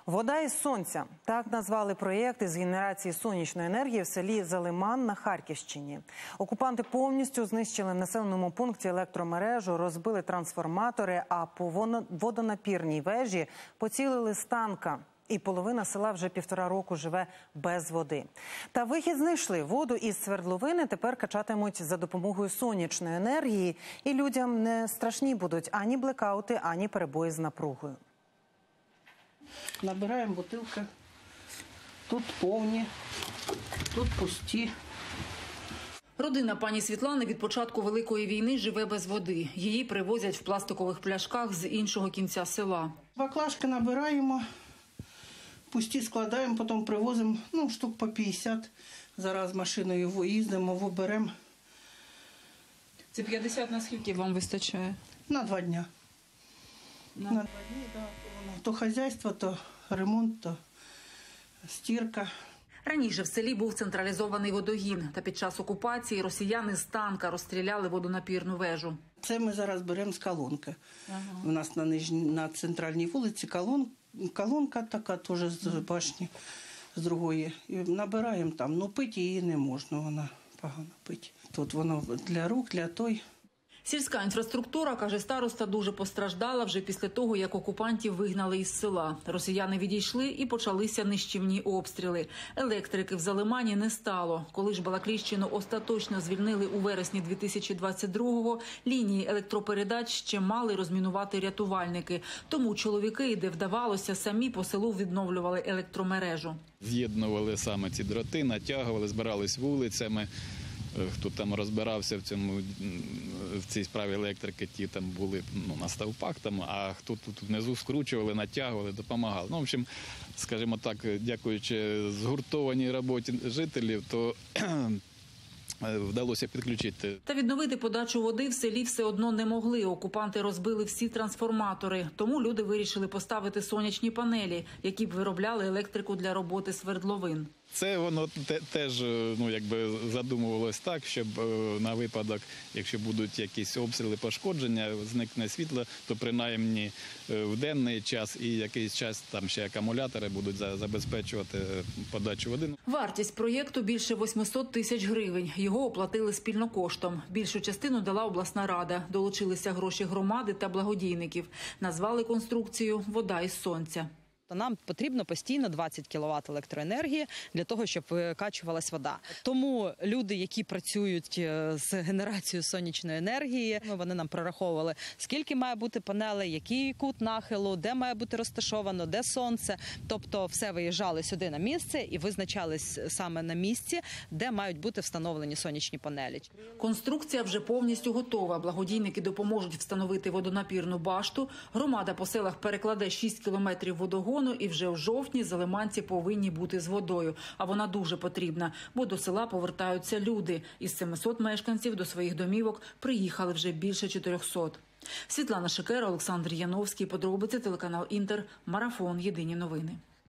Вода із сонця – так назвали проєкт із генерації сонячної енергії в селі Залиман на Харківщині. Окупанти повністю знищили в населеному пункті електромережу, розбили трансформатори, а по водонапірній вежі поцілили з танка. І половина села вже 1,5 року живе без води. Та вихід знайшли. Воду із свердловини тепер качатимуть за допомогою сонячної енергії. І людям не страшні будуть ані блекаути, ані перебої з напругою. Набираємо бутилки. Тут повні, тут пусті. Родина пані Світлани від початку Великої війни живе без води. Її привозять в пластикових пляшках з іншого кінця села. Баклажки набираємо, пусті складаємо, потім привозимо, штук по 50. Зараз машиною їздимо, беремо. Це 50 на скільки вам вистачає? На 2 дні. На 2 дні, так. То хазяйство, то ремонт, то стірка. Раніше в селі був централізований водогін, та під час окупації росіяни з танка розстріляли водонапірну вежу. Це ми зараз беремо з колонки. У нас на центральній вулиці колонка така, теж з башні, з другої. І набираємо там, пити її не можна, вона погано пити. Тут воно для рук, для той. Сільська інфраструктура, каже староста, дуже постраждала вже після того, як окупантів вигнали із села. Росіяни відійшли і почалися нищівні обстріли. Електрики в Залимані не стало. Коли ж Балакліщину остаточно звільнили у вересні 2022-го, лінії електропередач ще мали розмінувати рятувальники. Тому чоловіки, де вдавалося, самі по селу відновлювали електромережу. З'єднували саме ці дроти, натягували, збирались вулицями. Хто там розбирався в цій справі електрики, ті там були на стовпах, а хто тут внизу скручували, натягували, допомагали. В общем, скажімо так, дякуючи згуртованій роботі жителів, то вдалося підключити. Та відновити подачу води в селі все одно не могли. Окупанти розбили всі трансформатори. Тому люди вирішили поставити сонячні панелі, які б виробляли електрику для роботи свердловин. Це воно теж задумувалось так, щоб на випадок, якщо будуть якісь обстріли, пошкодження, зникне світло, то принаймні в денний час і якийсь час там ще акумулятори будуть забезпечувати подачу води. Вартість проєкту більше 800 тисяч гривень. Його оплатили спільно коштом. Більшу частину дала обласна рада. Долучилися гроші громади та благодійників. Назвали конструкцію «Вода із сонця». Нам потрібно постійно 20 кВт електроенергії для того, щоб викачувалась вода. Тому люди, які працюють з генерацією сонячної енергії, вони нам прораховували, скільки має бути панелей, який кут нахилу, де має бути розташовано, де сонце. Тобто все виїжджали сюди на місце і визначались саме на місці, де мають бути встановлені сонячні панелі. Конструкція вже повністю готова. Благодійники допоможуть встановити водонапірну башту. Громада по селах перекладе 6 кілометрів водогону, і вже в жовтні залиманці повинні бути з водою. А вона дуже потрібна, бо до села повертаються люди. Із 700 мешканців до своїх домівок приїхали вже більше 400. Світлана Шикера, Олександр Яновський. Подробиці, телеканал Інтер. Марафон. Єдині новини.